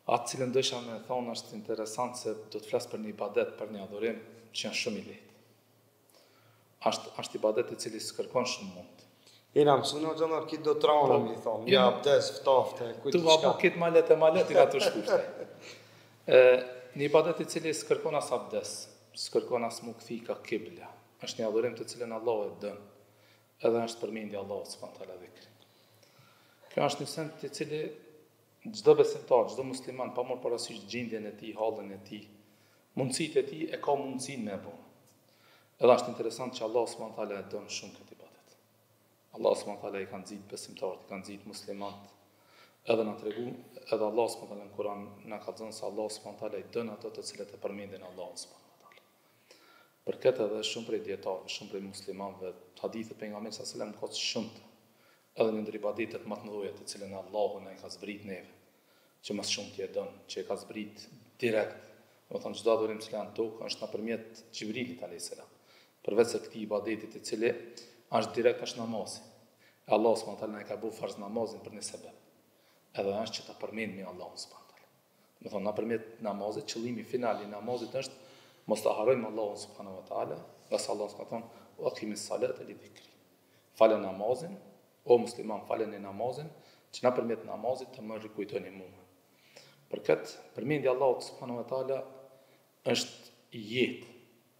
Atë cilën dësha me thonë është interesant se do të flasë për një ibadet, për një adhurim që janë shumë i lehtë. Është ibadet i cili s'kërkon shumë mund. Jena mësuna gjëndar kitë do trauna mi thonë, ja abdes, ftafte, kujtë shka. Tu kitë malet i ka të shkushte. Një ibadet i cili s'kërkon as abdes, s'kërkon as mu këthi ka kibla. Është një adhurim të cilën Allah e dënë, edhe është përmendja Allah subhanallahu dhikri. Kjo është një send të cili çdo besimtar, çdo musliman, pa marrë parasysh gjendjen e tij, hallin e tij, mundësitë e tij, e ka mundësinë me bë. Edhe është interesant që Allah subhanallahu e don shumë këtë ibadet. Allah subhanallahu i ka nxit besimtarët, i ka nxit muslimanët. Edhe na tregon, edhe Allah subhanallahu në Kur'an na ka thënë se Allah subhanallahu i don ato të cilët e përmendin Allah subhanallahu. Për këtë edhe shumë prej dietarëve, shumë prej muslimanëve, hadithet pejgamberit sallallahu alajhi wasallam ka shumë. Edhe në ndër ibadetet më të mëdha të cilën Allahu na i ka zbrit neve, që më shumë t'i e don, që e ka zbrit direkt. Do të thonë çdo adhurim që janë tokë është nëpërmjet Xhibrilit alayhis salam. Përveç se këtij ibadetit i cili është direkt është namazi. Allah subhanahu wa taala na ka bëu farz namazin për një sebeb. Edhe është që ta përmendim Allahun subhanahu wa taala. Do të thonë nëpërmjet namazit, qëllimi final i namazit është mos ta harrojmë Allahun subhanahu wa taala, qase Allah subhanahu wa taala thonë: "Wa aqimis salata li dhikri." Falë namazin, o musliman, falen e namazin, që na përmjet namazit të më rikujtoni mua. Për këtë, përmendja Allahut subhanahu wa taala është jetë.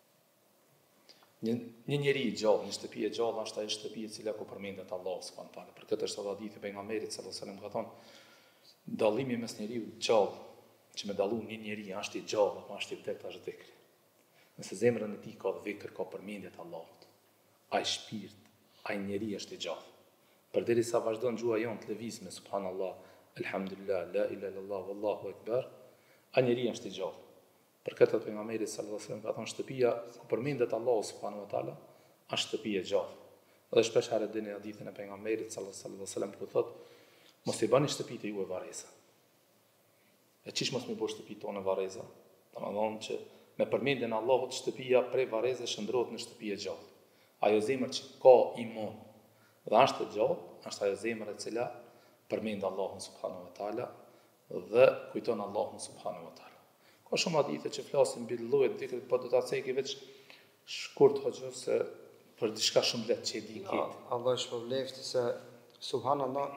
Një njeri i gjallë, një shtëpi e gjallë është ajo shtëpi e cila ku përmendet Allahu subhanahu wa taala. Për këtë është hadithi pejgamberit sallallahu alajhi wasallam ka thonë, dallimi mes njeriu të gjallë, që me dallu një njeri është i gjallë apo është i vdekur është dhikri. Nëse zemrën e tij ka dhikr, ka përmendje të Allahut, ai shpirt, ai njeri është i gjallë. Përderisa vazhdon gjua jonë të lëvizme, subhanallah, elhamdulillah, la ilaha illallah, wallahu akbar, ai njeri është i gjallë. Për këtë pejgamberi sallallahu alajhi wasallam ka thënë shtëpia ku përmendet Allahu subhanahu wa taala është shtëpi e gjallë. Dhe shpesh herë dini hadithin e pejgamberit sallallahu alajhi wasallam ku thotë mos i bani shtëpitë juaj varreza. E çish mos më bësh shtëpitë tonë varreza? Domethënë që me përmendjen e Allahut shtëpia prej varrezës shndrohet në shtëpi e gjallë. Ajo zemër që ka iman dhe është e gjallë, është ajo zemër e cila përmend Allahun subhanahu wa taala dhe kujton Allahun subhanahu wa taala. Ka shumë hadithe që flasin mbi llojet e dhikrit, po do ta cekë veç shkurt hoxha se për diçka shumë lehtë që e di këtë. Allah shpëlbefti se subhanallah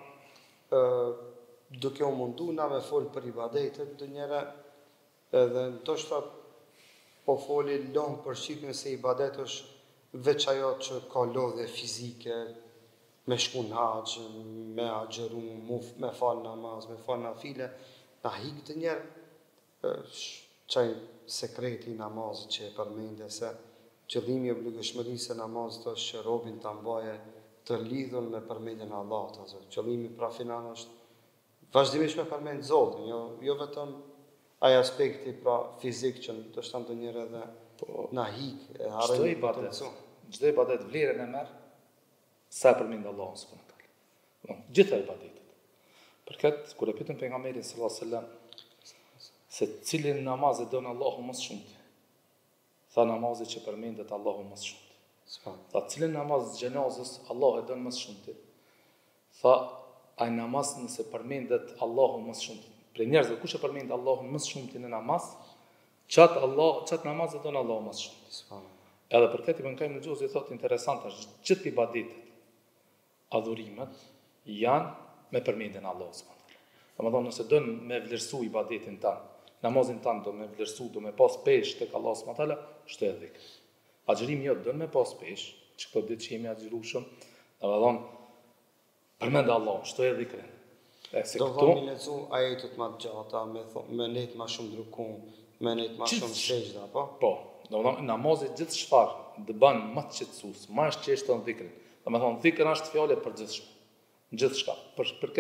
duke u mundu na me fol për ibadetet ndonjëherë edhe ndoshta po foli long për shqipin se ibadet është veç ajo që ka lodhje fizike, me shku në haxh, me agjëru, me fal namaz, me fal nafile, na hik të njerë qaj sekreti namazit që e përmende se qëllimi e obligëshmërisë e namazit është që robin të mbaje të lidhur me përmendjen e Allahut azza. Qëllimi pra final është vazhdimisht me përmend Zotin, jo vetëm ai aspekti pra fizik që do të ndonjëherë edhe na hik e harrojmë çdo ibadet vlerën e merr sa përmend Allahun subhanahu wa taala. Gjithë ibadetet. Për këtë kur e pyetën pejgamberin sallallahu alajhi wasallam se cilin namaz e don Allahu më shumë. Tha namazit që përmendet Allahu më shumë. Tha cilin namaz xhenazës Allahu e don më shumë. Tha ai namaz nëse përmendet Allahu më shumë. Për njerëzve kush e përmend Allahun më shumë në namaz, çat namaz e don Allahu më shumë. Edhe për këtë Ibn Qayyim al-Jauzi thotë interesant është gjithë ibadetet, adhurimet janë me përmendjen e Allahut subhanallahu teala. Domethënë nëse don me vlerësu ibadetin tan, namazin tan do me vlerësu, do me pas pesh tek Allahu subhanahu wa taala, shto dhikr. Agjërimi jo don me pas pesh, që këto ditë që jemi agjërushëm, domethënë përmend Allahun, shto dhikrin. Do vëmi lecu ajetet më të gjata, me net më shumë drukum, me net më shumë sejdë, apo? Po, domethënë namazi gjithë çfarë të bën më të qetësues, më është që shton dhikrin. Domethënë dhikri është fjalë e përgjithshme. Gjithçka. Për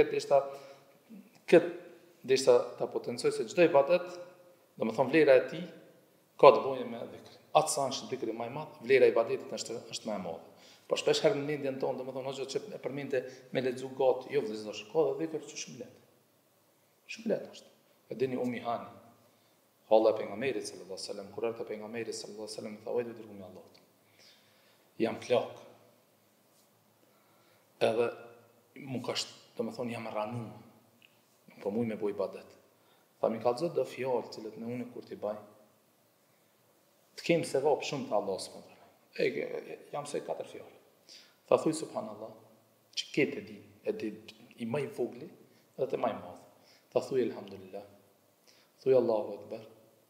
këtë deshta ta potencoj se çdo ibadet, domethënë vlera e tij ka të bëjë me dhikr. Atë sa është dhikri më i madh, vlera e ibadetit është më e madhe. Por shpesh herë në mendjen tonë, domethënë hoxha që e përmendte me lexu gat, jo vëllezër, ka dhe dhikr që shumë lehtë. Shumë lehtë është. E dini Hani, halla pejgamberit sallallahu alajhi wasallam, kur ardha pejgamberi sallallahu alajhi wasallam tha vajtë dërgumi Allahut. Jam plak. Edhe më ka, domethënë jam ranu. Po muj me boj ibadet. Tha mi ka zot do fjallë cilët në unë kur t'i baj, të kemë se vapë shumë të Allah së më dhe. Jam se 4 fjallë. Tha thuj subhanallah, që ketë e di i maj vogli edhe të maj madhë. Tha thuj elhamdulillah, thuj Allahu Ekber,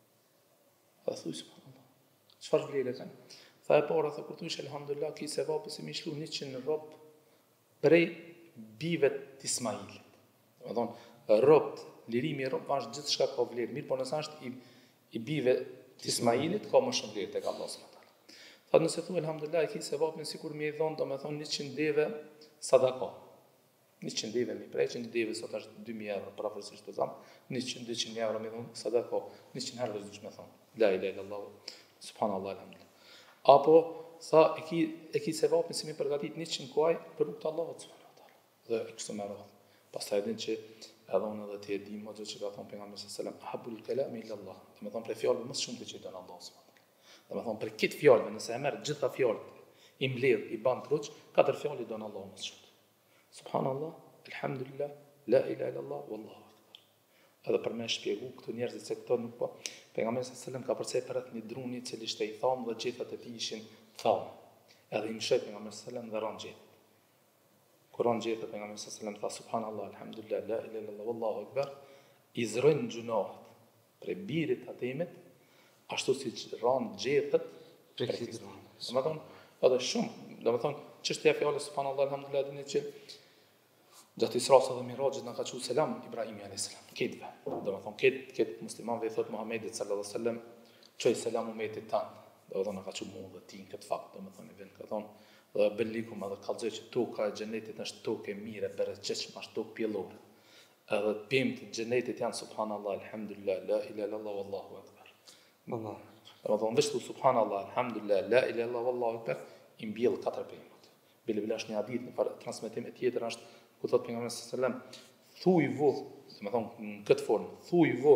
tha thuj subhanallah. Qëfar vlerë e kanë? Tha e para, tha kur thuj elhamdulillah, ki se vapë si mi shlu 100 robë prej bive të Ismailit. Dhe thonë, robët, lirimi i robë është gjithë shka ka vlerë, mirë, por nësa është i bive të Ismailit, ka më shumë vlerë të ka Allah së më talë. Tha nëse thuj elhamdulillah, ki se vapën si kur mi e dhonë, do me thonë 100 deve sadaka. 100 deve mi prej, 100 deve sot është 2.000 euro, prafërsisht të thamë, 100-200 euro mi thonë sadaka, 100 herë dhe dush me thonë, la ilaha illallah, subhanallah, alhamdulillah. Apo, sa e ki se vapën si mi përgatit 100 kuaj për rrugë të Allahut subhanahu wa taala. Dhe kështu me radhë. Pastaj din që edhe unë edhe ti e di më që ka thonë pejgamberi sallallahu alajhi wasallam, habul kalami ila Allah. Do të thonë për fjalë më shumë të që don Allah subhanahu wa taala. Do të thonë për këtë fjalë, nëse e merr gjitha fjalët, i mbledh, i ban truç, 4 fjalë don Allah më shumë. Subhanallah, alhamdulillah, la ilaha illallah, wallahu akbar. Edhe për me shpjegu këtu njerëzit se këto nuk po. Pejgamberi sallallahu alajhi wasallam ka përcjell për rreth një druni i cili ishte i thamë dhe gjethat e tij ishin thamë. Edhe i mshoi pejgamberi sallallahu alajhi wasallam dhe ran gjethat. Kur ran gjethat pejgamberi sallallahu alajhi wasallam tha subhanallah, alhamdulillah, la ilaha illallah, wallahu akbar. I zrojnë gjunohat për birit Ademit, ashtu si ran gjethat për këtij druni. Domethënë, edhe shumë, domethënë çështja e fjalës subhanallah, alhamdulillah, dini që gjatë Isra's dhe Mirajit na ka thënë selam Ibrahimi alayhis salam. Ketve. Domethënë këtë muslimanëve i thot Muhamedit sallallahu alaihi wasallam, çoj selam umetit tan. Domethënë na ka thënë mua dhe ti këtë fakt, domethënë vjen ka thonë dhe bellikum edhe kallxoj që toka e xhenetit është tokë e mirë, bereqetshme, është tokë pjellore. Edhe pemt e xhenetit janë subhanallah, alhamdulillah, la ilaha illallah, wallahu akbar. Allah. Domethënë vetë subhanallah, alhamdulillah, la ilaha illallah, wallahu akbar i mbjell 4 pemt. Bile është një hadith në transmetim e tjetër është ku thot pejgamberi sallallahu alajhi wasallam, thuj vo, domethënë në këtë formë, thuj vo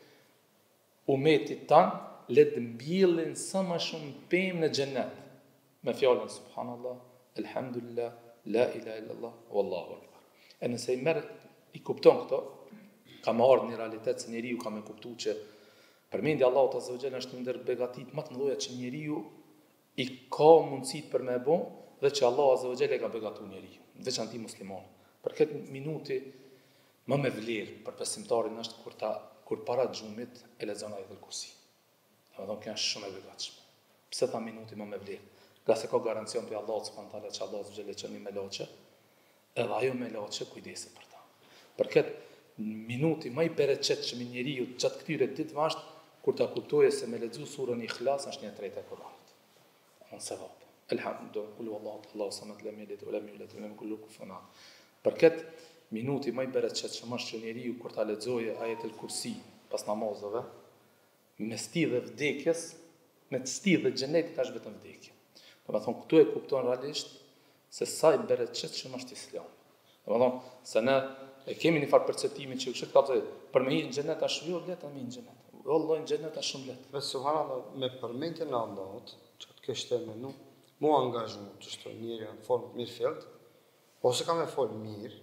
umetit tan, le të mbjellin sa më shumë pemë në xhenet me fjalën subhanallah, alhamdulillah, la ilaha illallah, wallahu akbar. E nëse i merr i kupton këto, ka më ardhur në realitet se njeriu ka më kuptuar që përmendja Allahut azza wa jalla është një ndër begatit më të mëdha që njeriu i ka mundësi për me bë dhe që Allah azza wa jalla ka begatuar njeriu, veçanti musliman. Për këtë minuti më me vlerë për besimtarin është kur para xhumit e lexon ayatul kursi. Domethënë kjo është shumë e begatshme. Pse tha minuti më me vlerë? Nga se ka garancion për Allah subhanahu wa taala që Allah azza wa jalla çon me loçe, edhe ajo me loçe kujdeset për ta. Për këtë minuti më i bereqetshëm i njeriu gjatë këtyre ditëve është kur ta kuptojë se me lexu surën Ikhlas është një tretë e Kuranit. On sevap. Elhamdulillah, qul huwallahu samad lam yalid wa lam yulad wa lam yakul lahu kufuwan ahad. Për këtë minuti më i bereqetshëm është që njeriu kur ta lexojë ayatul kursi pas namazeve, me stidhe vdekjes, me stidhe xhenetit është vetëm vdekja. Domethënë këtu e kupton realisht se sa i bereqetshëm është Islami. Domethënë se ne e kemi një farë perceptimi që kështu ka thënë, për me hyrë në xhenet është jo lehtë me në xhenet. Wallahi në xhenet është shumë lehtë. Me subhanallahu me përmendjen e Allahut, çka kështë e menu, mu angazhu të shto njëri në formë mirë fjellët, ose kam e folë mirë,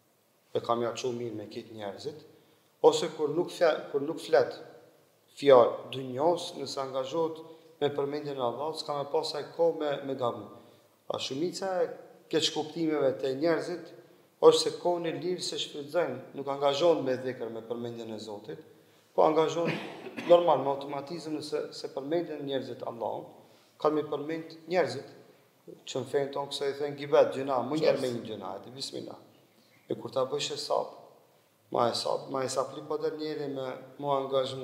e kam ja qu mirë me kitë njerëzit, ose kur nuk flet fjalë dunjos, nëse angazhohet me përmendjen e Allahut, s'ka me pasaj ko me gabu. A shumica e keq kuptimeve të njerëzit, është se kohën e lirë se shfrytëzojnë, nuk angazhohen me dhikr me përmendjen e Zotit, po angazhohen normal, me automatizëm nëse se përmendjen njerëzit Allahun, kanë me përmend njerëzit, që në fejnë tonë kësa i thënë gibet, gjëna, më njerë me një gjëna, e bismillah. E kur ta bësh hesab, ma hesab li po dhe njeri me mu angazhmu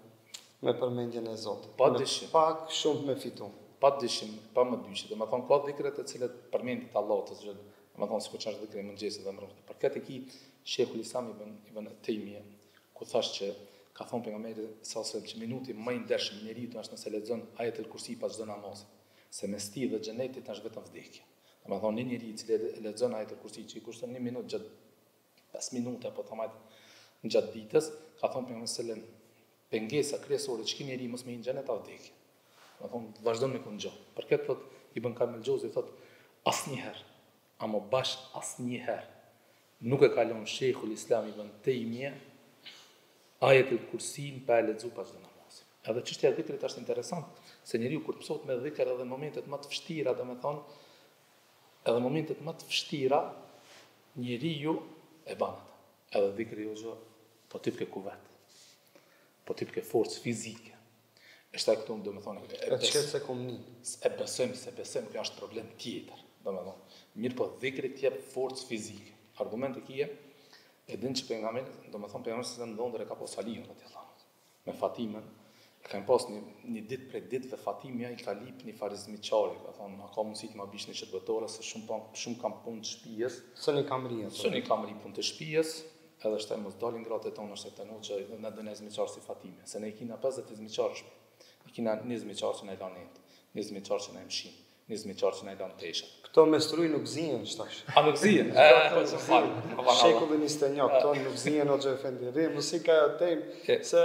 me përmendjen e Zotit. Pa dyshim. Pak shumë me fitu. Pa dyshim, pa më dyshim. Dhe më thonë, ka dhikret e cilët përmendit Allah të zhjën. Dhe më thonë, si ku që është dhikre më ngjesit dhe më rrëtë. Për këtë e ki Shekhu Islam ibn Tejmije, ku thash që ka thonë pejgamberi sasëm që minuti më i ndershëm njeriu është nëse lexon ayatul kursi pas çdo namazi, se mes tij dhe xhenetit është vetëm vdekja. Domethënë një njeri i cili lexon ayatul kursi që i kushton 1 minutë gjatë 5 minuta apo thamë gjatë ditës, ka thonë pejgamberi sallallahu alajhi wasallam, pengesa kryesore që njeriu mos me në xhenet është vdekja. Domethënë vazhdon me kunxo. Për këtë thot Ibn Kamil Xhozi thot asnjëherë, ama bash asnjëherë nuk e kalon Sheikhul Islam ibn Tejmije ajetul kursin pa e lexu pas çdo namazi. Edhe çështja e dhikrit është interesant, se njeriu kur mësohet me dhikr edhe në momentet më të vështira, domethënë, edhe në momentet më të vështira, njeriu e bën atë. Edhe dhikri o gjë, po ti ke kuvet. Po ti ke forcë fizike. Është këtu domethënë E çka se komni. e besojmë, kjo është problem tjetër, domethënë. Mirë po dhikri t'jep forcë fizike. Argumenti kia e din që pejgamberi, domethënë pejgamberi se ndonjëherë ka pas Aliun radhiyallahu anhu. Me Fatimen, kanë pas një ditë prej ditëve Fatimja i ka lip një farizmiqari, ka thonë, "A ka mundësi të ma bish një shërbëtore se shumë kam punë të shtëpisë." Sëni kam rria. Sëni kam ri punë të shtëpisë, edhe shtaj mos dalin gratë tonë është të noqë në dëne zmiqarë si Fatime. Se ne i kina 50 zmiqarë shpe. I kina 20 zmiqarë që ne i lanë ent, 20 zmiqarë që ne i mshin, 20 zmiqarë që ne i lanë peshat. Këto me struj nuk zihen, shtash. A nuk zihen? Shekulli 21, këto nuk zihen o gjë efendi. Ri, mësi ka jo tem, se...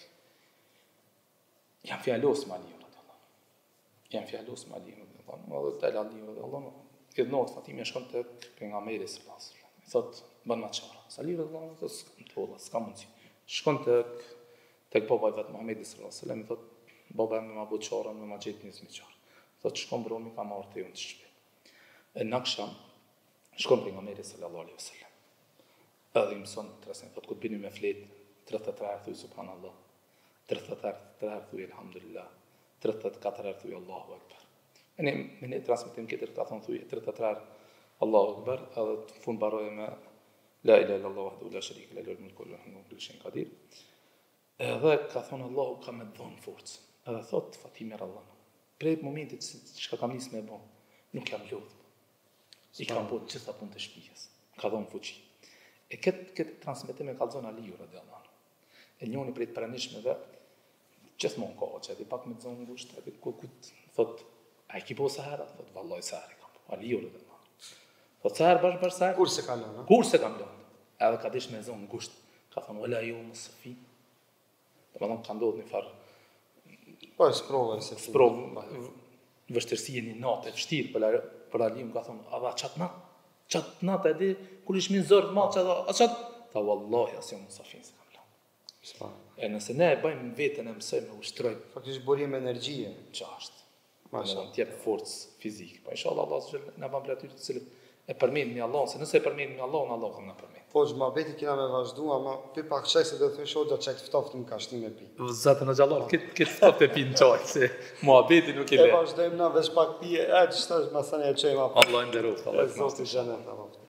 Jam fjallos me Aliun, jam fjallos me Aliun, edhe të Aliun, këtë notë Fatime shkon të pejgamberi sallallahu alaihi wasallam. I thot, bën maqara. Aliun radhiyallahu anhu s'kam tolla, s'kam mundsi. Shkon tek baba i vet Muhamedi sallallahu alaihi wasallam, i thot, baba më ma bë çorën, më ma gjet një zmiqar. Thot, shkon bromi ka marrë te unë të shtëpi. E në akşam, shkon pejgamberi sallallahu alaihi wasallam. Edhe i mëson trasin, thot, ku të bini me flet, 33 herë thuj subhanallah, 33 herë thuj alhamdulillah, 34 herë thuj Allahu akbar. Me një transmitim këtër ka thonë thuj 33 herë Allahu akbar, edhe të fund baroje me la ilaha illallah wahdahu la sharika lahu lahul mulku wa lahul hamdu kulli shay'in qadir. Edhe ka thonë Allahu ka me dhënë forcë. Edhe thot Fatime radhiyallahu prej momentit që kam nisë me bon, nuk jam lodhë. I kam po gjitha punë të shtëpisë. Ka dhënë fuqi. E këtë transmitim e ka dhënë Aliu radhiyallahu anhu. E njëri prej të pranishmeve gjithmonë ka që edhe pak me të zonë ngusht, edhe kukut, thot, a i ki po sa herë? Thot, vallaj sa herë i kam po, Aliu radhiyallahu anhu. Thot, sa herë bashkë sa herë? Kur se ka lënë? Kur se kam lënë? Edhe ka dish me zonë ngusht. Ka thonë, ola jo më sëfi. Dhe më thonë, ka ndodhë një farë Po e sprovë e se fi. sprovë, vështërsie një natë e vështirë për Aliun, ka thonë, a dha qatë natë e di, kur ishmi në zërë ma që dha, a qatë? Tha, vallaj, asë jo më sëfi se kam lënë. E nëse ne e bëjmë vetën e mësojmë e ushtrojmë, Faktisht burim energjie. që është? Masha. Në tjepë forcë fizikë. Po inshallah Allah në banë për atyre të cilët e përmenin një Allah, se nëse e përmenin një Allah, në Allah kam në përmenin. Po që ma beti kina me vazhdu, ama pi pak qaj se dhe të shoda qaj të ftoftë më ka shti me pi. Zatë në gjallar, këtë ftoftë e pi në qaj, se muhabeti nuk i E le. vazhdojmë na vesh pak pije, e që shtash ma thënë e qaj ma Allah nderoft, Allah e zosti gjenet.